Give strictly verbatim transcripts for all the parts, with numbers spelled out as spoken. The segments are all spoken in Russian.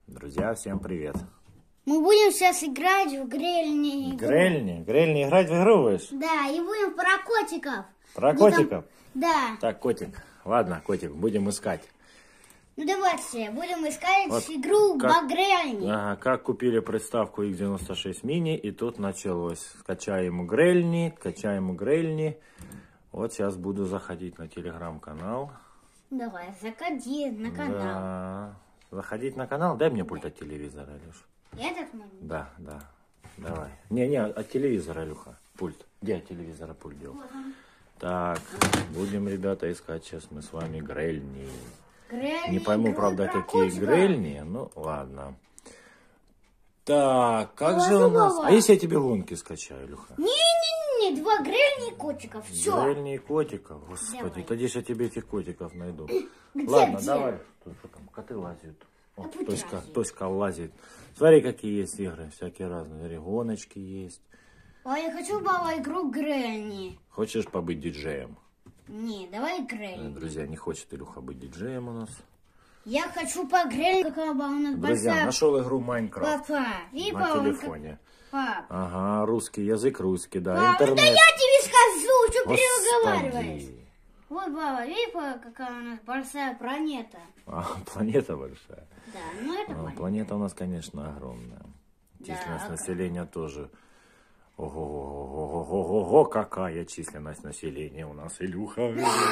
Друзья, всем привет. Мы будем сейчас играть в грельни. Грельни? Грельни играть в игру будешь? Да, и будем про котиков. Про Где котиков? Там... Да. Так, котик. Ладно, котик, будем искать. Ну давайте, будем искать Вот игру как... в грельни. Ага, как купили приставку икс девяносто шесть мини, и тут началось. Скачаем грельни, качаем грельни. Вот сейчас буду заходить на телеграм-канал. Давай, заходи на канал. Да. Заходить на канал? Дай мне пульт от телевизора, Илюш. Этот момент? Да, да. Давай. Не-не, от телевизора, Илюха. Пульт. Где от телевизора пульт делал? Вот он. Так, будем, ребята, искать сейчас мы с вами грельни. Грельни, Не пойму, правда, какие котика. грельни. Ну, ладно. Так, как Ой, же у нас... забыла. А если я тебе гонки скачаю, Илюха? Не-не-не, два грельни и котиков. Все. Грельни и котиков. Господи, Давай. тогда я тебе этих котиков найду. Где, Ладно, где? давай. Тут что там, коты лазят. О, А пусть Тоська, лазят. Тоська лазит. Смотри, какие есть игры. Всякие разные. Смотри, гоночки есть. А я хочу, баба, игру грельни. Хочешь побыть диджеем? Не, давай Э, грельни. Друзья, не хочет Илюха быть диджеем у нас. Я хочу по грельни, какая баба у нас Друзья, большая. нашел игру Майнкрафт Папа, и на папа, телефоне. Пап. Ага, русский язык, русский, да, Пап, ну интернет. да я тебе скажу, что Господи. переговариваешь. Вот, баба, видишь, папа, какая у нас большая планета. А, планета большая. Да, ну это А, планета. планета у нас, конечно, огромная. Да, Численность огромная. населения тоже. Ого-го-го-го-го-го, какая численность населения у нас, Илюха.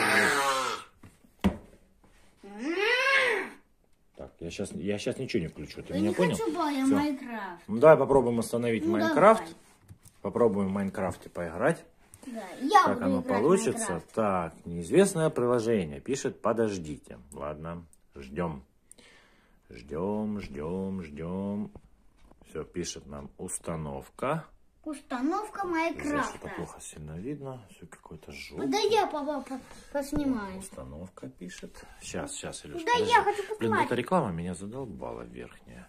Так, я сейчас, я сейчас ничего не включу, ты Я меня не понял? хочу, ба, я Всё. Майнкрафт. Ну, давай попробуем остановить Ну, Майнкрафт. давай. Попробуем в Майнкрафте поиграть. Да, я Как буду оно играть в получится? Майнкрафт. Так, неизвестное приложение. Пишет, подождите. Ладно, ждем. Ждем, ждем, ждем. Все, пишет нам установка. Установка Здесь Майнкрафта. что-то плохо сильно видно. Все какое-то Ну, желтое. да я, папа, по- поснимаю. Установка пишет. Сейчас, сейчас, Илюш, Да подожди. я хочу Блин, посмотреть. эта реклама меня задолбала верхняя.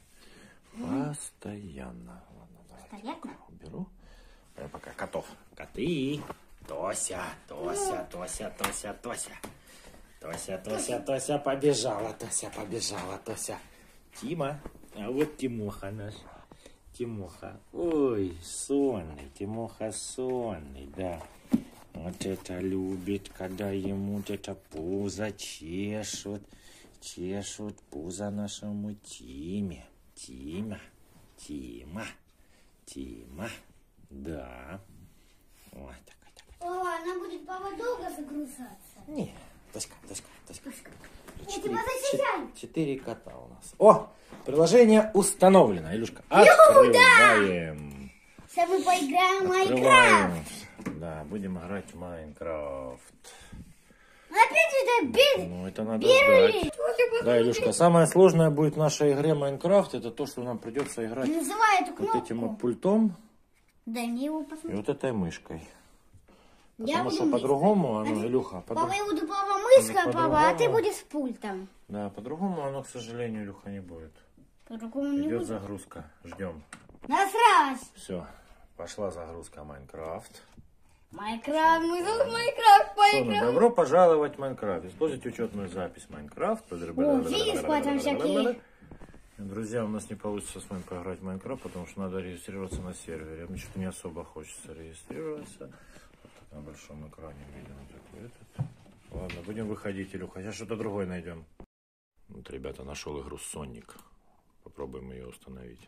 Постоянно. Ладно, давайте Постоянно? уберу. Я пока котов. Коты. Тося, Тося, Тося, Тося, Тося. Тося, Тося, Тося побежала, Тося побежала, Тося. Тима. А вот Тимоха наш. Тимоха. Ой, сонный. Тимоха сонный, да. Вот это любит, когда ему вот это пузо чешут. Чешут пузо нашему Тиме. Тима. Тима. Тима. Да. Ой, такой, такой. О, она будет, папа, долго загружаться. Не, Тоська, Тоська, Тоська. Я тебя защищаю. Четыре кота у нас. О, приложение установлено, Илюшка. Открываем. Сейчас мы поиграем в Открываем. Майнкрафт. Да, будем играть в Майнкрафт. Опять это без... Ну, это надо Первый. ждать. Да, Илюшка, самое сложное будет в нашей игре Майнкрафт, это то, что нам придется играть Называй эту вот кнопку. этим вот пультом Дай мне его и посмотреть. вот этой мышкой. Я Потому буду что мышкой. по-другому оно, Илюха, по Папа, я буду, папа, мышкой, Ну, папа, а ты по-другому. будешь с пультом. да, по-другому оно, к сожалению, Илюха, не будет. По-другому не Идет будет. загрузка. Ждем. Насрать. Все. Пошла загрузка Майнкрафт. Майнкрафт, мы тут Майнкрафт, Что, ну, Майнкрафт. добро пожаловать в Майнкрафт. Используйте учетную запись Майнкрафт. О, видишь, там всякие... Друзья, у нас не получится с вами поиграть в Майнкрафт, потому что надо регистрироваться на сервере. Мне что-то не особо хочется регистрироваться. Вот так на большом экране видим вот такой этот. Ладно, будем выходить, Илюха. Сейчас что-то другое найдем. Вот, ребята, нашел игру Sonic. Попробуем ее установить.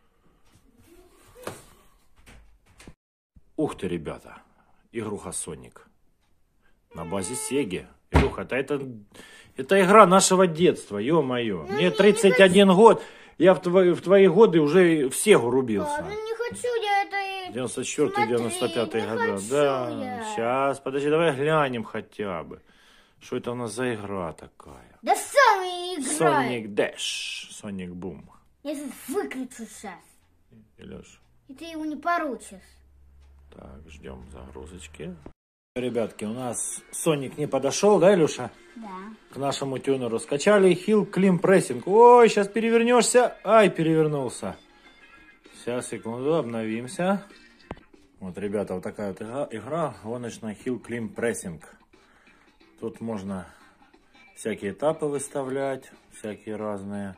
Ух ты, ребята. Игруха Sonic. На базе Сеги. Илюха, это, это, это игра нашего детства, ё-моё. Мне тридцать один год. Я в твои, в твои годы уже в Сегу рубился. Ладно, не хочу я это... девяносто четвёртый девяносто пятый не года. хочу Да, я. сейчас, подожди, давай глянем хотя бы. Что это у нас за игра такая? Да сами играй. Sonic Dash. Sonic Boom. Я сейчас выключу сейчас. Илюш. И ты его не поручишь. Так, ждем загрузочки. Ребятки, у нас Sonic не подошел, да, Илюша? Да. К нашему тюнеру. Скачали Hill Climb Pressing. Ой, сейчас перевернешься. Ай, перевернулся. Сейчас, секунду, обновимся. Вот, ребята, вот такая вот игра, игра гоночная Hill Climb Pressing. Тут можно всякие этапы выставлять, всякие разные.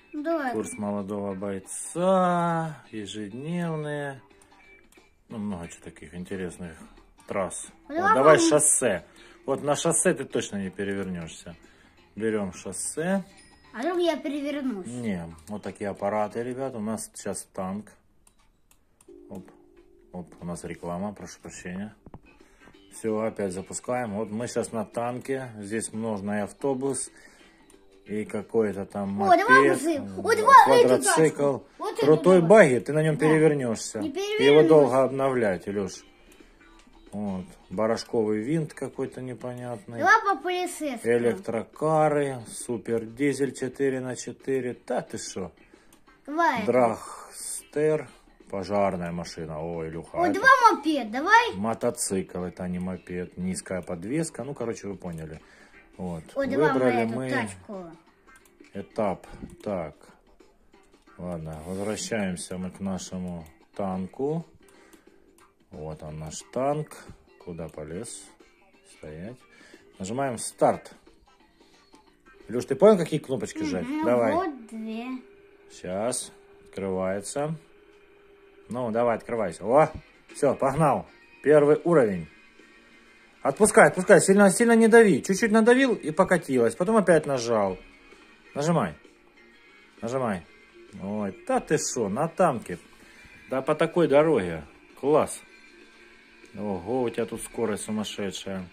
Давай. Курс молодого бойца, ежедневные. Ну, много чего таких интересных трасс. Вот, Давай, давай мам. шоссе. Вот на шоссе ты точно не перевернешься. Берем шоссе. А вдруг я перевернусь? Не, вот такие аппараты, ребят. У нас сейчас танк. Оп, оп, у нас реклама, прошу прощения. Все, опять запускаем. Вот мы сейчас на танке. Здесь множный автобус. И какой-то там О, давай мопед, мужик. Вот давай эту квадроцикл. тачку. Вот эту Крутой давай. багги, ты на нем Да. перевернешься. Не Его перевернусь. долго обновлять, Илюш. Вот. Барашковый винт какой-то непонятный. Давай по полицейскому. Электрокары, супер дизель четыре на четыре. Да ты шо? Давай. Драгстер, пожарная машина. Ой, Илюха. Ой, это два мопед, давай. мотоцикл, это не мопед. Низкая подвеска. Ну, короче, вы поняли. Вот. Ой, давай Выбрали эту мы тачку. этап. Так. Ладно, возвращаемся мы к нашему танку. Вот он наш танк. Куда полез? Стоять. Нажимаем старт. Илюш, ты понял, какие кнопочки жать? Ну, Давай. вот две. Сейчас. Открывается. Ну, давай, открывайся. О, все, погнал. Первый уровень. Отпускай, отпускай. Сильно, сильно не дави. Чуть-чуть надавил и покатилась. Потом опять нажал. Нажимай. Нажимай. Ой, да ты шо, на танке. Да по такой дороге. Класс. Ого, у тебя тут скорость сумасшедшая.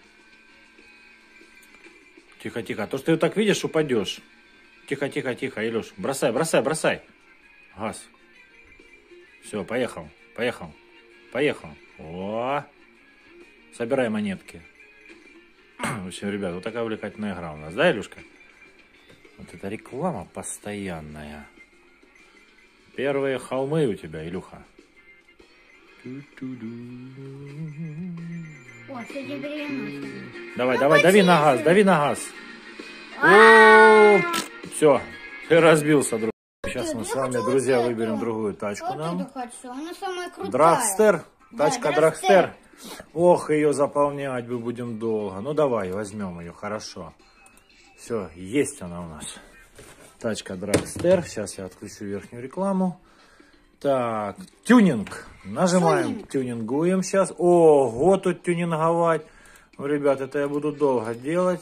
Тихо, тихо. То, что ты так видишь, упадешь. Тихо, тихо, тихо, Илюш. Бросай, бросай, бросай. Газ. Все, поехал, поехал, поехал. О, собирай монетки. В общем, ребят, вот такая увлекательная игра у нас, да, Илюшка? Вот это реклама постоянная. Первые холмы у тебя, Илюха. О, все тебе перевернусь. Давай, Ну, давай, дави на газ, потише. дави на газ. А, Все, ты разбился, друг. Сейчас Нет, мы я с вами, хочу друзья, вот выберем эту. другую тачку Вот нам. эту хочу, она самая крутая. Драгстер, Да, тачка Драгстер. Драгстер. Ох, ее заполнять мы будем долго. Ну давай, возьмем ее, хорошо. Все, есть она у нас. Тачка Драгстер. Сейчас я отключу верхнюю рекламу. Так, тюнинг. Нажимаем, Тюнинг. тюнингуем сейчас. Ого, тут тюнинговать. Ну, ребят, это я буду долго делать.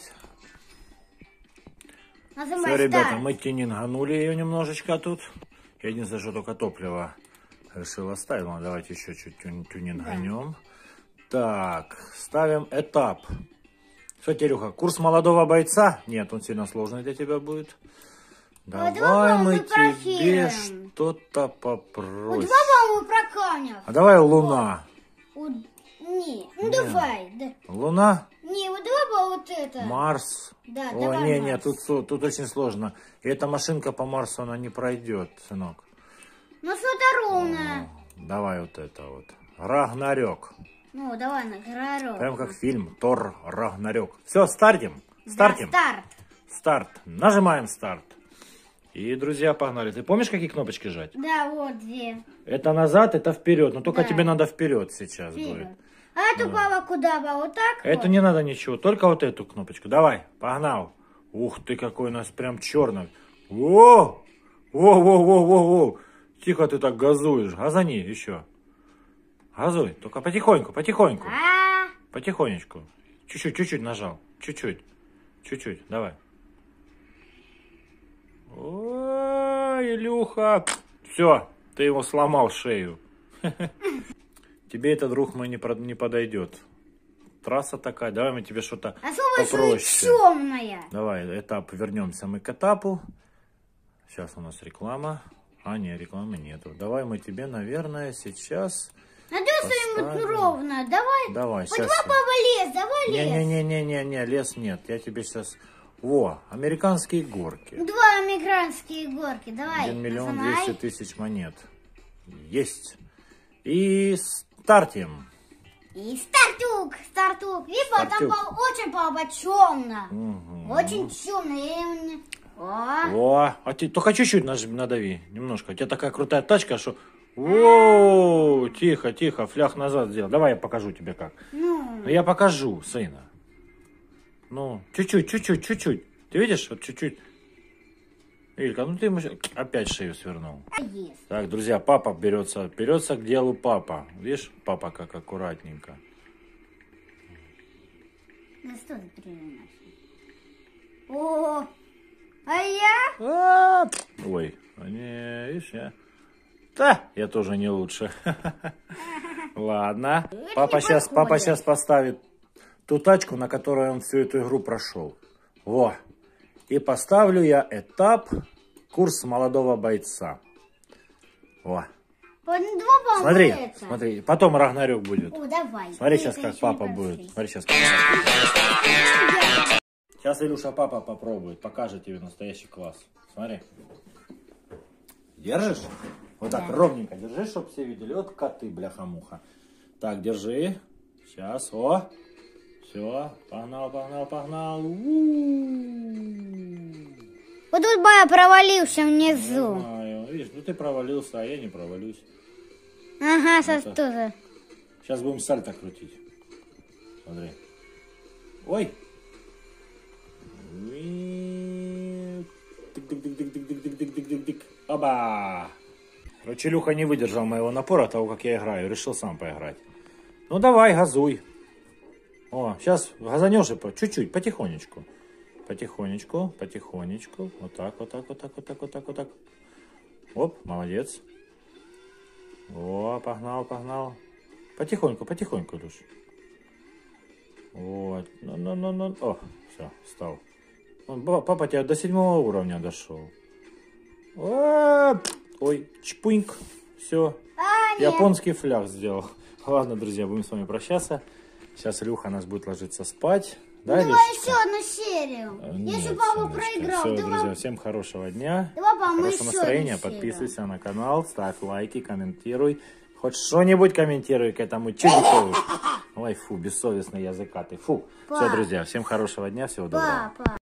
Нажимай Все, ребята, старт. мы тюнинганули ее немножечко тут. Единственное, что только топливо решил оставить. Ну, давайте еще чуть тюн тюнинганем. Так, ставим этап. Что, Терюха, курс молодого бойца? Нет, он сильно сложный для тебя будет. Давай, давай мы мы тебе профилим. что-то Вот попросим. два, по-моему, про камня. А давай луна. Вот, не, ну Не. давай. Да. Луна, Не, вот давай по вот это. Марс. Да, О, давай не, не, Марс. тут, су- тут очень сложно. И эта машинка по Марсу, она не пройдет, сынок. Ну что-то ровное. Давай вот это вот. Рагнарёк. Ну, давай на горох. Прям как фильм Тор Рагнарёк. Все, стартим. Стартим. Да, старт. Старт. Нажимаем старт. И, друзья, погнали. Ты помнишь, какие кнопочки жать? Да, вот две. Это назад, это вперед. Но только Да. тебе надо вперед сейчас Вперед. будет. А эту папа куда бы? Вот так Это вот? не надо ничего, только вот эту кнопочку. Давай, погнал. Ух ты, какой у нас прям черный. Во! Во, во, во, во, во. Тихо ты так газуешь. Газани еще. Газуй. Только потихоньку, потихоньку. А, Потихонечку. Чуть-чуть, чуть-чуть нажал. Чуть-чуть. Чуть-чуть. Давай. Ой, Илюха. Все, ты его сломал шею. Тебе это, друг мой, не, про- не подойдет. Трасса такая. Давай мы тебе что-то особо еще и попроще. темная. Давай, этап, вернемся мы к этапу. Сейчас у нас реклама. А, нет, рекламы нету. Давай мы тебе, наверное, сейчас... Надо что-нибудь Поставим. ровное. Давай. Давай, Вот сейчас... два папа лес, давай лес. Не-не-не-не-не, лес нет. Я тебе сейчас... Во, американские горки. Два американские горки, давай. один миллион нажимай. двести тысяч монет. Есть. И стартим. И стартук, стартук. Видишь, там Стартук. по- очень папа темно. Мгм. Очень темно. Я именно- О, О, а ты только чуть-чуть наж- надави, немножко. У тебя такая крутая тачка, что... Воу, тихо, тихо, флях назад сделал. Давай я покажу тебе как. ну, Ну, я покажу, сына. Ну, чуть-чуть, чуть-чуть, чуть-чуть. Ты видишь, вот чуть-чуть. Илька, ну ты ему опять шею свернул. Есть. Так, друзья, папа берется, берется к делу папа. Видишь, папа как аккуратненько. Да что ты перевернешь? О, а я? А, ой, не, видишь, я... Да, я тоже не лучше. Ладно. Папа сейчас, папа сейчас поставит ту тачку, на которой он всю эту игру прошел. Во. И поставлю я этап курс молодого бойца. Во. Смотри, смотри. Потом Рагнарёк будет. О, давай. Смотри сейчас, как папа будет. Смотри сейчас. Сейчас Илюша папа попробует. Покажет тебе настоящий класс. Смотри. Держишь? Вот так, да. Ровненько держи, чтобы все видели. Вот коты, бляха-муха. Так, держи. Сейчас, о. Все, погнал, погнал, погнал. У-у-у. Вот тут Бая провалился внизу. Не знаю. Видишь, ну ты провалился, а я не провалюсь. Ага, со что-то. Сейчас будем сальто крутить. Смотри. Ой. Тык-тык-тык-тык-тык-тык-тык-тык-тык-тык-тык. Оба! Короче, Илюха не выдержал моего напора, того, как я играю. Решил сам поиграть. Ну, давай, газуй. О, сейчас газанешь и по чуть-чуть, потихонечку. Потихонечку, потихонечку. Вот так, вот так, вот так, вот так, вот так, вот так. Оп, молодец. О, погнал, погнал. Потихоньку, потихоньку, Илюш. Вот. Ну-ну-ну-ну. О, все, встал. Он, папа тебя до седьмого уровня дошел. Ой, чпуньк. Все. А, японский фляг сделал. Ладно, друзья, будем с вами прощаться. Сейчас Илюха нас будет ложиться спать. Да, давай Илюшечка? Еще одну серию. Нет, если папа проиграл. Все, давай... друзья, всем хорошего дня. Давай, папа, хорошего настроения. Подписывайся на канал, ставь лайки, комментируй. Хоть что-нибудь комментируй к этому чудику. Ой, фу, бессовестный языкатый. Фу. Пап. Все, друзья, всем хорошего дня, всего доброго. Папа.